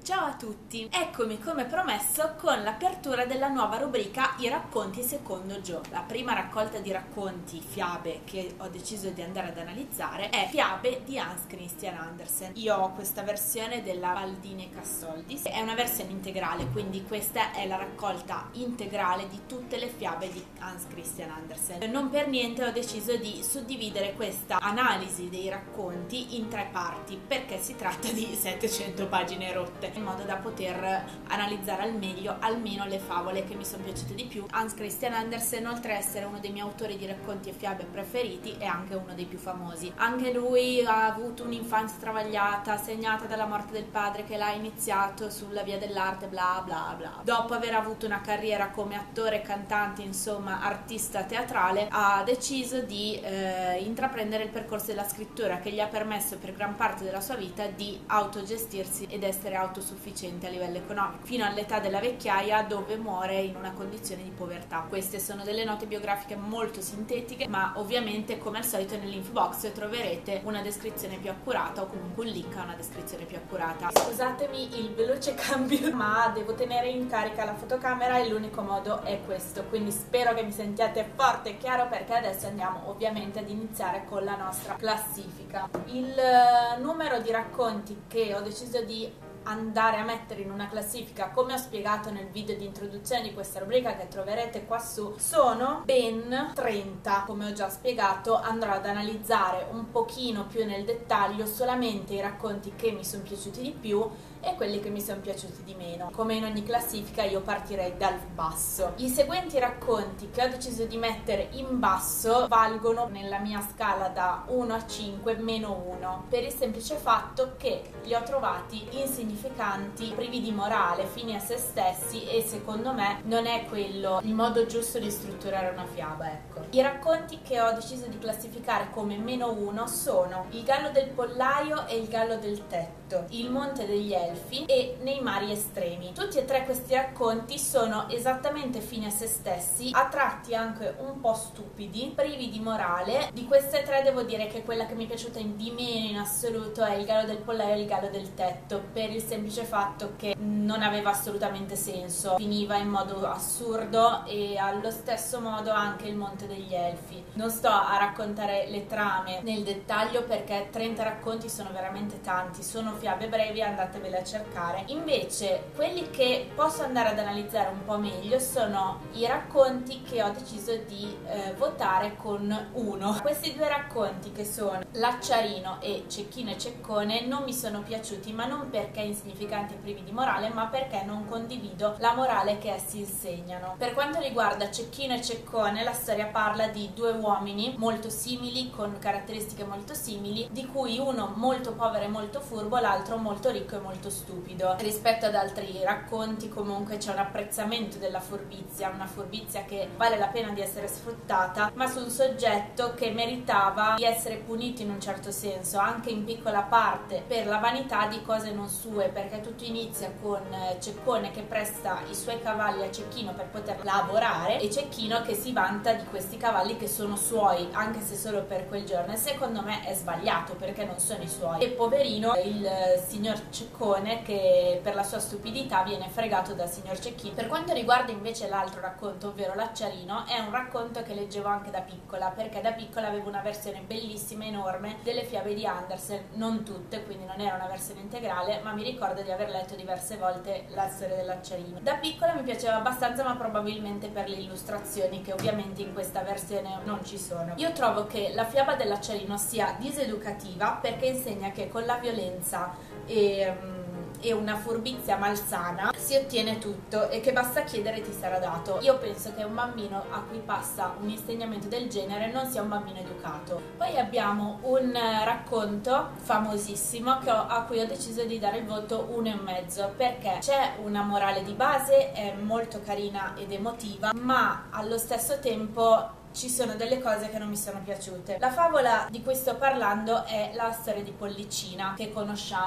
Ciao a tutti, eccomi come promesso con l'apertura della nuova rubrica I racconti secondo Jo. La prima raccolta di racconti, fiabe, che ho deciso di andare ad analizzare è Fiabe di Hans Christian Andersen. Io ho questa versione della Baldini e Cassoldi, è una versione integrale, quindi questa è la raccolta integrale di tutte le fiabe di Hans Christian Andersen. Non per niente ho deciso di suddividere questa analisi dei racconti in tre parti, perché si tratta di 700 pagine rotte, in modo da poter analizzare al meglio almeno le favole che mi sono piaciute di più. Hans Christian Andersen, oltre a essere uno dei miei autori di racconti e fiabe preferiti, è anche uno dei più famosi. Anche lui ha avuto un'infanzia travagliata, segnata dalla morte del padre che l'ha iniziato sulla via dell'arte, bla bla bla. Dopo aver avuto una carriera come attore, cantante, insomma artista teatrale, ha deciso di intraprendere il percorso della scrittura, che gli ha permesso per gran parte della sua vita di autogestirsi ed essere autosufficiente a livello economico, fino all'età della vecchiaia, dove muore in una condizione di povertà. Queste sono delle note biografiche molto sintetiche, ma ovviamente come al solito nell'info box troverete una descrizione più accurata o comunque un link a una descrizione più accurata. Scusatemi il veloce cambio, ma devo tenere in carica la fotocamera e l'unico modo è questo, quindi spero che mi sentiate forte e chiaro, perché adesso andiamo ovviamente ad iniziare con la nostra classifica. Il numero di racconti che ho deciso di andare a mettere in una classifica, come ho spiegato nel video di introduzione di questa rubrica che troverete qua su, sono ben 30. Come ho già spiegato, andrò ad analizzare un pochino più nel dettaglio solamente i racconti che mi sono piaciuti di più e quelli che mi sono piaciuti di meno. Come in ogni classifica io partirei dal basso. I seguenti racconti che ho deciso di mettere in basso valgono nella mia scala da 1 a 5 meno 1, per il semplice fatto che li ho trovati insignificanti, privi di morale, fini a se stessi, e secondo me non è quello il modo giusto di strutturare una fiaba, ecco. I racconti che ho deciso di classificare come meno 1 sono Il gallo del pollaio e Il gallo del tetto, Il monte degli elfi e Nei mari estremi. Tutti e tre questi racconti sono esattamente fini a se stessi, a tratti anche un po' stupidi, privi di morale. Di queste tre devo dire che quella che mi è piaciuta di meno in assoluto è Il gallo del pollaio e Il gallo del tetto, per il semplice fatto che non aveva assolutamente senso, finiva in modo assurdo, e allo stesso modo anche Il monte degli elfi. Non sto a raccontare le trame nel dettaglio perché 30 racconti sono veramente tanti, sono fiabe brevi, andatevele a cercare. Invece quelli che posso andare ad analizzare un po' meglio sono i racconti che ho deciso di votare con 1. Questi due racconti, che sono L'acciarino e Cecchino e Ceccone, non mi sono piaciuti, ma non perché insignificanti e privi di morale, ma perché non condivido la morale che essi insegnano. Per quanto riguarda Cecchino e Ceccone, la storia parla di due uomini molto simili, con caratteristiche molto simili, di cui uno molto povero e molto furbo, l'altro molto ricco e molto stupido. Rispetto ad altri racconti comunque c'è un apprezzamento della furbizia, una furbizia che vale la pena di essere sfruttata, ma su un soggetto che meritava di essere punito in un certo senso, anche in piccola parte, per la vanità di cose non sue, perché tutto inizia con Ceccone che presta i suoi cavalli a Cecchino per poter lavorare, e Cecchino che si vanta di questi cavalli che sono suoi, anche se solo per quel giorno, e secondo me è sbagliato perché non sono i suoi. E poverino il signor Ceccone, che per la sua stupidità viene fregato dal signor Cecchino. Per quanto riguarda invece l'altro racconto, ovvero L'acciarino, è un racconto che leggevo anche da piccola, perché da piccola avevo una versione bellissima, enorme, delle fiabe di Andersen, non tutte, quindi non era una versione integrale, ma mi ricordo di aver letto diverse volte la storia dell'Acciarino. Da piccola mi piaceva abbastanza, ma probabilmente per le illustrazioni, che ovviamente in questa versione non ci sono. Io trovo che la fiaba dell'Acciarino sia diseducativa, perché insegna che con la violenza e una furbizia malsana si ottiene tutto, e che basta chiedere ti sarà dato. Io penso che un bambino a cui passa un insegnamento del genere non sia un bambino educato. Poi abbiamo un racconto famosissimo a cui ho deciso di dare il voto 1,5, perché c'è una morale di base, è molto carina ed emotiva, ma allo stesso tempo ci sono delle cose che non mi sono piaciute. La favola di cui sto parlando è La storia di Pollicina, che conosciamo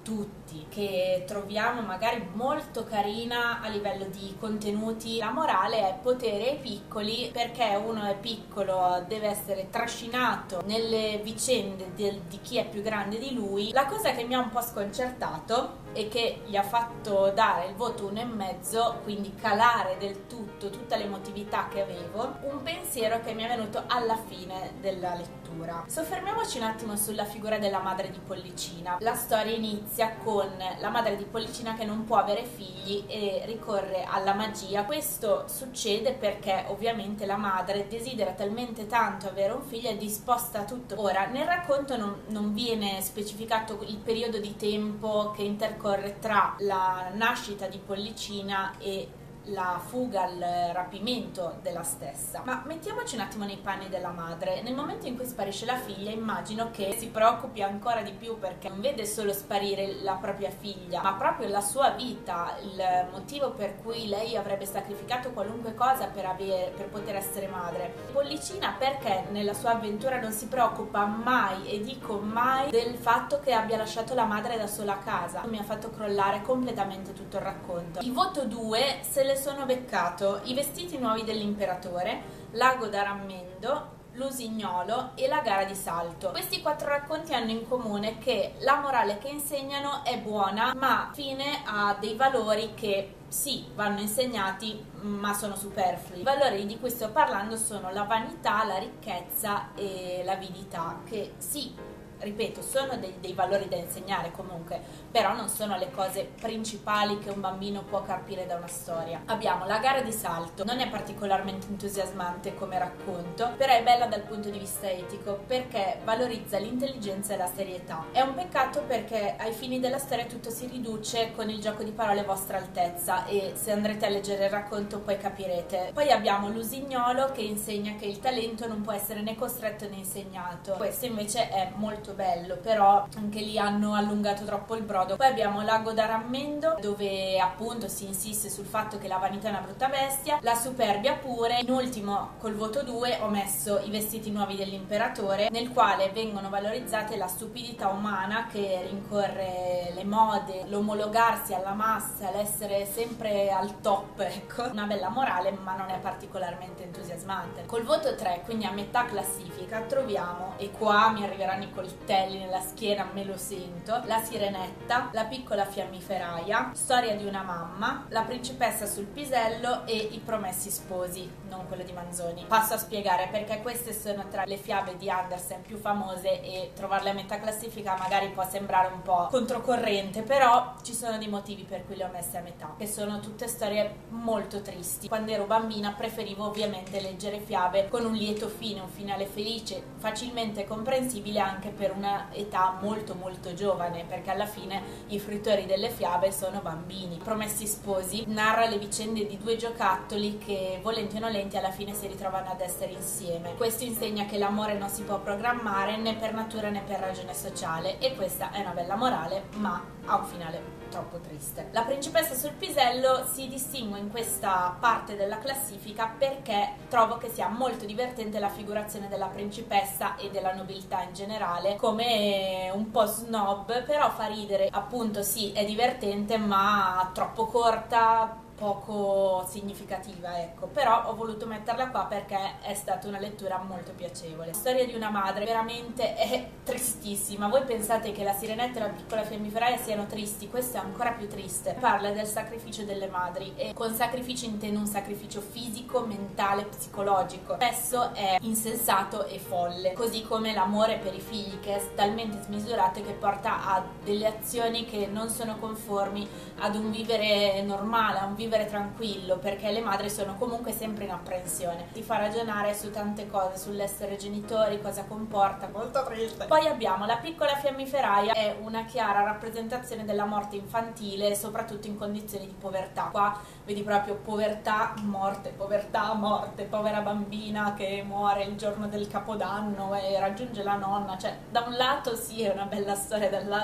tutti, che troviamo magari molto carina a livello di contenuti. La morale è potere ai piccoli, perché uno è piccolo deve essere trascinato nelle vicende di chi è più grande di lui. La cosa che mi ha un po' sconcertato e che gli ha fatto dare il voto 1,5, quindi calare del tutto tutta l'emotività che avevo, un pensiero che mi è venuto alla fine della lettura. Soffermiamoci un attimo sulla figura della madre di Pollicina. La storia inizia con la madre di Pollicina che non può avere figli e ricorre alla magia. Questo succede perché ovviamente la madre desidera talmente tanto avere un figlio, è disposta a tutto. Ora, nel racconto non viene specificato il periodo di tempo che intercorre tra la nascita di Pollicina e la fuga al rapimento della stessa, ma mettiamoci un attimo nei panni della madre. Nel momento in cui sparisce la figlia, immagino che si preoccupi ancora di più, perché non vede solo sparire la propria figlia, ma proprio la sua vita, il motivo per cui lei avrebbe sacrificato qualunque cosa per poter essere madre. Pollicina perché nella sua avventura non si preoccupa mai, e dico mai, del fatto che abbia lasciato la madre da sola a casa. Mi ha fatto crollare completamente tutto il racconto. Il voto 2 se le sono beccato I vestiti nuovi dell'imperatore, L'ago da rammendo, L'usignolo e La gara di salto. Questi 4 racconti hanno in comune che la morale che insegnano è buona, ma fine ha dei valori che sì, vanno insegnati, ma sono superflui. I valori di cui sto parlando sono la vanità, la ricchezza e l'avidità, che sì, ripeto, sono dei valori da insegnare comunque, però non sono le cose principali che un bambino può capire da una storia. Abbiamo La gara di salto, non è particolarmente entusiasmante come racconto, però è bella dal punto di vista etico, perché valorizza l'intelligenza e la serietà. È un peccato perché ai fini della storia tutto si riduce con il gioco di parole Vostra Altezza, e se andrete a leggere il racconto poi capirete. Poi abbiamo L'usignolo, che insegna che il talento non può essere né costretto né insegnato. Questo invece è molto bello, però anche lì hanno allungato troppo il brodo. Poi abbiamo L'ago da rammendo, dove appunto si insiste sul fatto che la vanità è una brutta bestia, la superbia pure. In ultimo, col voto 2, ho messo I vestiti nuovi dell'imperatore, nel quale vengono valorizzate la stupidità umana che rincorre le mode, l'omologarsi alla massa, l'essere sempre al top, ecco. Una bella morale, ma non è particolarmente entusiasmante. Col voto 3, quindi a metà classifica, troviamo, e qua mi arriveranno i coltelli nella schiena, me lo sento, La sirenetta, La piccola fiammiferaia, Storia di una mamma, La principessa sul pisello e I promessi sposi, non quello di Manzoni. Passo a spiegare perché queste sono tra le fiabe di Andersen più famose, e trovarle a metà classifica magari può sembrare un po' controcorrente, però ci sono dei motivi per cui le ho messe a metà, che sono tutte storie molto tristi. Quando ero bambina preferivo ovviamente leggere fiabe con un lieto fine, un finale felice, facilmente comprensibile anche per una età molto molto giovane, perché alla fine i fruitori delle fiabe sono bambini. Promessi sposi narra le vicende di 2 giocattoli che volenti o nolenti alla fine si ritrovano ad essere insieme. Questo insegna che l'amore non si può programmare né per natura né per ragione sociale, e questa è una bella morale, ma ha un finale troppo triste. La principessa sul pisello si distingue in questa parte della classifica perché trovo che sia molto divertente la figurazione della principessa e della nobiltà in generale, come un po' snob, però fa ridere. Appunto sì, è divertente, ma troppo corta, poco significativa, ecco. Però ho voluto metterla qua perché è stata una lettura molto piacevole. La storia di una madre veramente è tristissima. Voi pensate che La sirenetta e La piccola fiammiferaia siano tristi? Questo è ancora più triste. Parla del sacrificio delle madri, e con sacrificio intendo un sacrificio fisico, mentale, psicologico. Spesso è insensato e folle, così come l'amore per i figli, che è talmente smisurato che porta a delle azioni che non sono conformi ad un vivere normale, a un vivere tranquillo, perché le madri sono comunque sempre in apprensione. Ti fa ragionare su tante cose, sull'essere genitori, cosa comporta. Molto triste. Poi abbiamo La piccola fiammiferaia, è una chiara rappresentazione della morte infantile, soprattutto in condizioni di povertà. Qua vedi proprio povertà, morte, povera bambina che muore il giorno del Capodanno e raggiunge la nonna. Cioè, da un lato sì, è una bella storia, dall'altro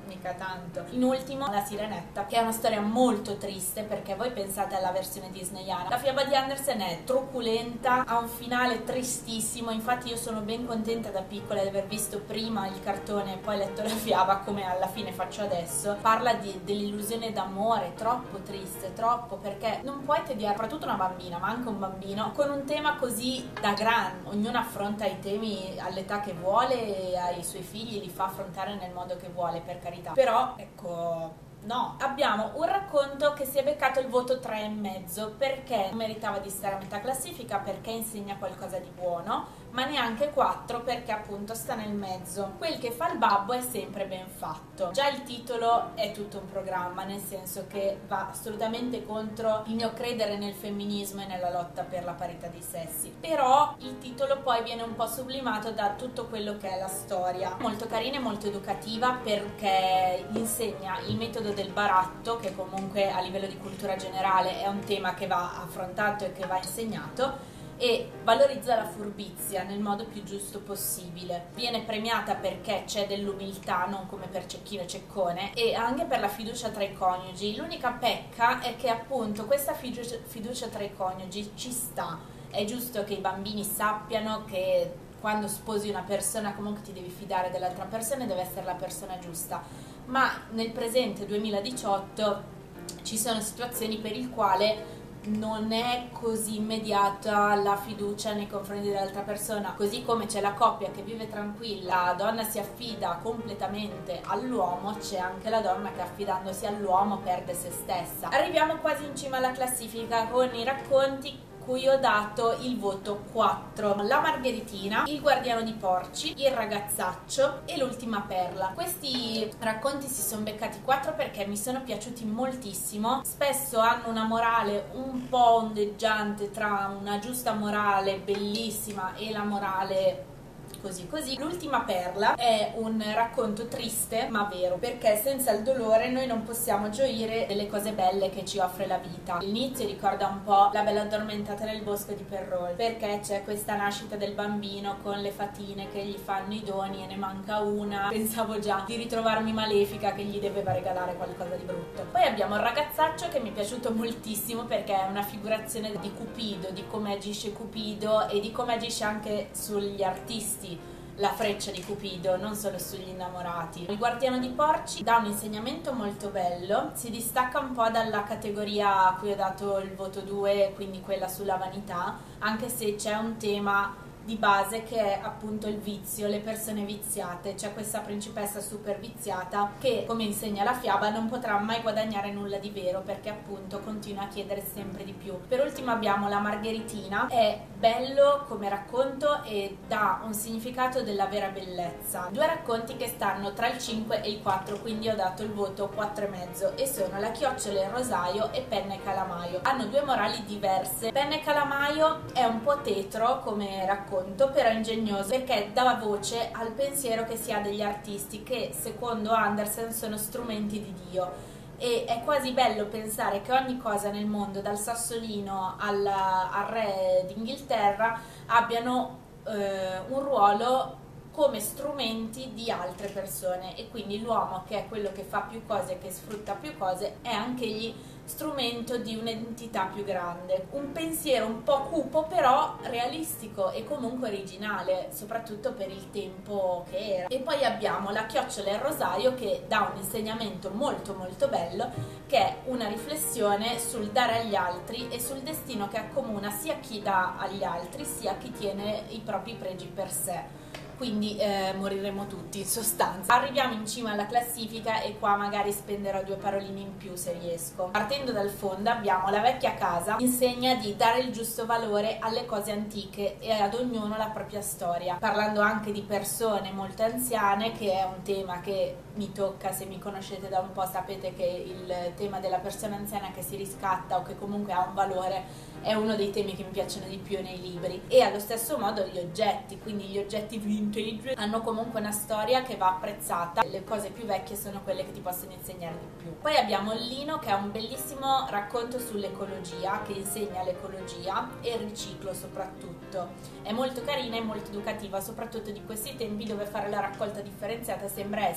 mica tanto. In ultimo, La Sirenetta, che è una storia molto triste, perché voi pensate alla versione disneyana. La fiaba di Andersen è truculenta, ha un finale tristissimo, infatti io sono ben contenta da piccola di aver visto prima il cartone e poi letto la fiaba, come alla fine faccio adesso. Parla dell'illusione d'amore, troppo triste, troppo, perché non puoi tediare, soprattutto una bambina, ma anche un bambino, con un tema così da grande. Ognuno affronta i temi all'età che vuole e ai suoi figli li fa affrontare nel modo che vuole, per carità. Però, ecco, no, abbiamo un racconto che si è beccato il voto 3,5 perché non meritava di stare a metà classifica, perché insegna qualcosa di buono, ma neanche 4 perché appunto sta nel mezzo. Quel che fa il babbo è sempre ben fatto. Già il titolo è tutto un programma, nel senso che va assolutamente contro il mio credere nel femminismo e nella lotta per la parità dei sessi. Però il titolo poi viene un po' sublimato da tutto quello che è la storia. Molto carina e molto educativa, perché insegna il metodo del baratto, che comunque a livello di cultura generale è un tema che va affrontato e che va insegnato, e valorizza la furbizia nel modo più giusto possibile. Viene premiata perché c'è dell'umiltà, non come per Cecchino e Ceccone, e anche per la fiducia tra i coniugi. L'unica pecca è che appunto questa fiducia tra i coniugi ci sta. È giusto che i bambini sappiano che quando sposi una persona comunque ti devi fidare dell'altra persona e deve essere la persona giusta, ma nel presente 2018 ci sono situazioni per il quale non è così immediata la fiducia nei confronti dell'altra persona. Così come c'è la coppia che vive tranquilla, la donna si affida completamente all'uomo, c'è anche la donna che affidandosi all'uomo perde se stessa. Arriviamo quasi in cima alla classifica con i racconti cui ho dato il voto 4. La Margheritina, Il guardiano di porci, Il ragazzaccio e L'ultima perla. Questi racconti si sono beccati 4 perché mi sono piaciuti moltissimo. Spesso hanno una morale un po' ondeggiante tra una giusta morale bellissima e la morale così. L'ultima perla è un racconto triste ma vero, perché senza il dolore noi non possiamo gioire delle cose belle che ci offre la vita. L'inizio ricorda un po' La bella addormentata nel bosco di Perrault, perché c'è questa nascita del bambino con le fatine che gli fanno i doni e ne manca una. Pensavo già di ritrovarmi Malefica che gli doveva regalare qualcosa di brutto. Poi abbiamo Il ragazzaccio, che mi è piaciuto moltissimo perché è una figurazione di Cupido, di come agisce Cupido e di come agisce anche sugli artisti la freccia di Cupido, non solo sugli innamorati. Il guardiano di porci dà un insegnamento molto bello, si distacca un po' dalla categoria a cui ho dato il voto 2, quindi quella sulla vanità, anche se c'è un tema di base che è appunto il vizio, le persone viziate. C'è questa principessa super viziata che, come insegna la fiaba, non potrà mai guadagnare nulla di vero perché appunto continua a chiedere sempre di più. Per ultimo abbiamo La Margheritina, è bello come racconto e dà un significato della vera bellezza. Due racconti che stanno tra il 5 e il 4, quindi ho dato il voto 4,5, e sono La chiocciola e il rosario e Penna e calamaio. Hanno due morali diverse. Penna e calamaio è un po' tetro come racconto, però ingegnoso, perché dà voce al pensiero che si ha degli artisti che secondo Andersen sono strumenti di Dio, e è quasi bello pensare che ogni cosa nel mondo, dal sassolino al re d'Inghilterra, abbiano un ruolo come strumenti di altre persone, e quindi l'uomo, che è quello che fa più cose, che sfrutta più cose, è anche gli strumento di un'entità più grande. Un pensiero un po' cupo però realistico e comunque originale, soprattutto per il tempo che era. E poi abbiamo La chiocciola e il rosario, che dà un insegnamento molto molto bello, che è una riflessione sul dare agli altri e sul destino che accomuna sia chi dà agli altri sia chi tiene i propri pregi per sé. Quindi moriremo tutti in sostanza. Arriviamo in cima alla classifica e qua magari spenderò due paroline in più se riesco. Partendo dal fondo abbiamo La vecchia casa, insegna di dare il giusto valore alle cose antiche e ad ognuno la propria storia, parlando anche di persone molto anziane, che è un tema che mi tocca. Se mi conoscete da un po' sapete che il tema della persona anziana che si riscatta o che comunque ha un valore è uno dei temi che mi piacciono di più nei libri. E allo stesso modo gli oggetti, quindi gli oggetti vintage, hanno comunque una storia che va apprezzata. Le cose più vecchie sono quelle che ti possono insegnare di più. Poi abbiamo Lino, che è un bellissimo racconto sull'ecologia, che insegna l'ecologia e il riciclo soprattutto. È molto carina e molto educativa, soprattutto di questi tempi dove fare la raccolta differenziata sembra essere un'impresa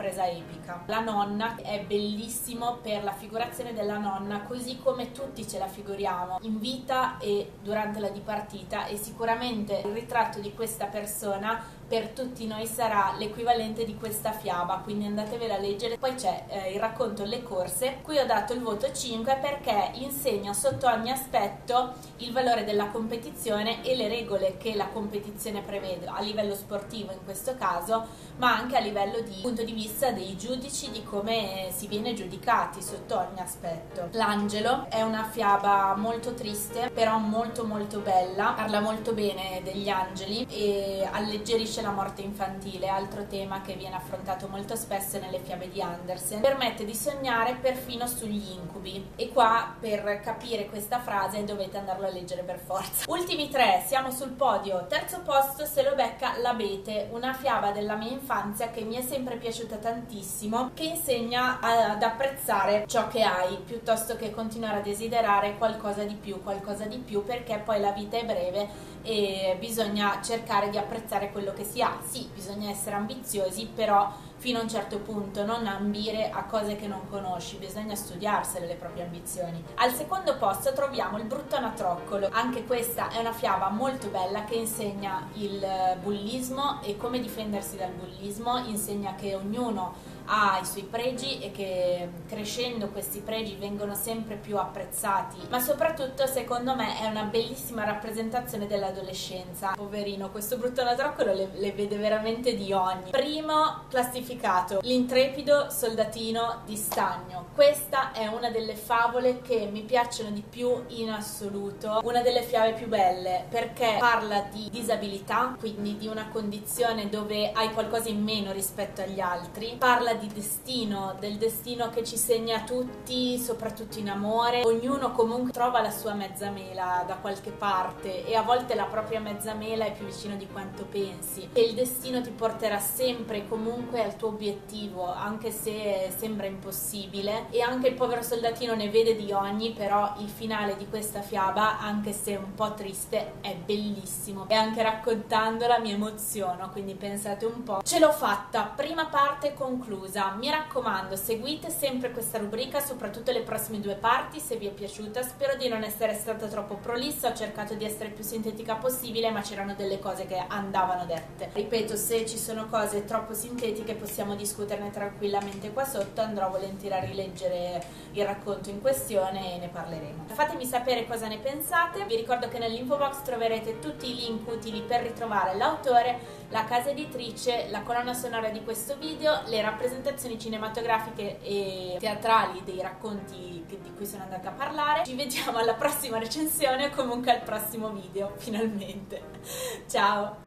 presa epica. La nonna è bellissimo per la figurazione della nonna, così come tutti ce la figuriamo in vita e durante la dipartita, e sicuramente il ritratto di questa persona per tutti noi sarà l'equivalente di questa fiaba, quindi andatevela a leggere. Poi c'è il racconto Le corse, qui ho dato il voto 5 perché insegna sotto ogni aspetto il valore della competizione e le regole che la competizione prevede a livello sportivo in questo caso, ma anche a livello di punto di vista dei giudici, di come si viene giudicati sotto ogni aspetto. L'angelo è una fiaba molto triste, però molto molto bella, parla molto bene degli angeli e alleggerisce la morte infantile, altro tema che viene affrontato molto spesso nelle fiabe di Andersen. Permette di sognare perfino sugli incubi, e qua per capire questa frase dovete andarlo a leggere per forza. Ultimi tre, siamo sul podio. Terzo posto se lo becca L'Abete, una fiaba della mia infanzia che mi è sempre piaciuta tantissimo, che insegna ad apprezzare ciò che hai piuttosto che continuare a desiderare qualcosa di più, perché poi la vita è breve e bisogna cercare di apprezzare quello che si ha. Sì, bisogna essere ambiziosi, però fino a un certo punto, non ambire a cose che non conosci, bisogna studiarsele le proprie ambizioni. Al secondo posto troviamo Il brutto anatroccolo, anche questa è una fiaba molto bella che insegna il bullismo e come difendersi dal bullismo, insegna che ognuno ha i suoi pregi e che crescendo questi pregi vengono sempre più apprezzati, ma soprattutto secondo me è una bellissima rappresentazione dell'adolescenza. Poverino, questo brutto anatroccolo le vede veramente di ogni. Primo classificato, L'intrepido soldatino di stagno. Questa è una delle favole che mi piacciono di più in assoluto, una delle fiabe più belle, perché parla di disabilità, quindi di una condizione dove hai qualcosa in meno rispetto agli altri, parla di destino, del destino che ci segna tutti, soprattutto in amore. Ognuno comunque trova la sua mezza mela da qualche parte e a volte la propria mezza mela è più vicino di quanto pensi, e il destino ti porterà sempre e comunque al tuo obiettivo, anche se sembra impossibile. E anche il povero soldatino ne vede di ogni, però il finale di questa fiaba, anche se un po' triste, è bellissimo e anche raccontandola mi emoziono, quindi pensate un po'. Ce l'ho fatta, prima parte conclusa. Mi raccomando, seguite sempre questa rubrica, soprattutto le prossime due parti, se vi è piaciuta. Spero di non essere stata troppo prolissa, ho cercato di essere più sintetica possibile, ma c'erano delle cose che andavano dette. Ripeto, se ci sono cose troppo sintetiche possiamo discuterne tranquillamente qua sotto, andrò volentieri a rileggere il racconto in questione e ne parleremo. Fatemi sapere cosa ne pensate. Vi ricordo che nell'info box troverete tutti i link utili per ritrovare l'autore, la casa editrice, la colonna sonora di questo video, le rappresentazioni cinematografiche e teatrali dei racconti di cui sono andata a parlare. Ci vediamo alla prossima recensione o comunque al prossimo video, finalmente. Ciao!